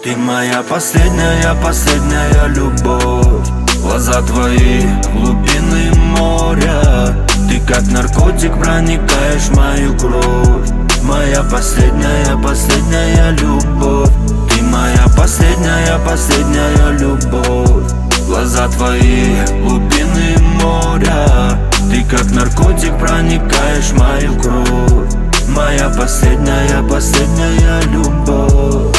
Ты моя последняя любовь. Глаза твои, глубины моря. Ты как наркотик проникаешь в мою кровь. Моя последняя любовь. Ты моя последняя любовь. Глаза твои, глубины моря. Ты как наркотик проникаешь в мою кровь. Моя последняя любовь.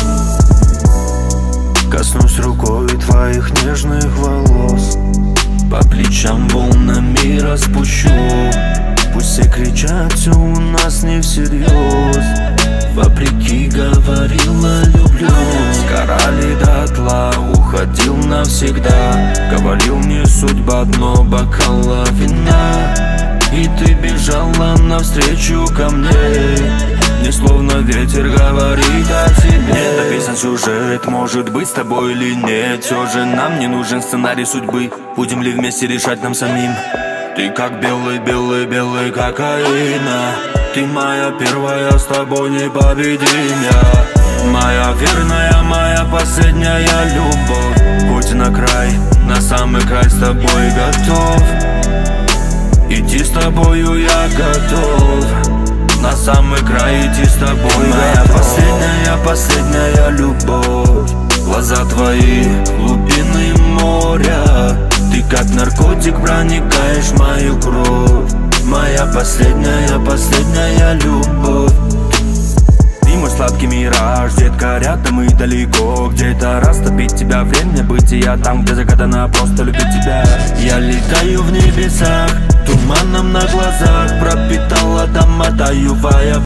Коснусь рукой твоих нежных волос, по плечам волнами распущу. Пусть все кричат, все у нас не всерьез. Вопреки говорила люблю. Сгорали дотла, уходил навсегда. Говорил мне судьба дно бокала вина. И ты бежала навстречу ко мне. Мне словно ветер говорит о тебе. Нет, написан сюжет, может быть с тобой или нет. Все же нам не нужен сценарий судьбы. Будем ли вместе решать нам самим. Ты как белый кокаина. Ты моя первая, с тобой непобедимая. Моя верная, моя последняя любовь. Путь на край, на самый край с тобой готов. Идти с тобою я готов. На самый край идти с тобой. Моя последняя любовь. Глаза твои, глубины моря. Ты как наркотик проникаешь в мою кровь. Моя последняя любовь. Ты мой сладкий мираж, детка, рядом и далеко. Где-то растопить тебя время бытия. Там, где загадано просто любить тебя. Я летаю в небесах, туманом на глазах. Пропитала дома, тающая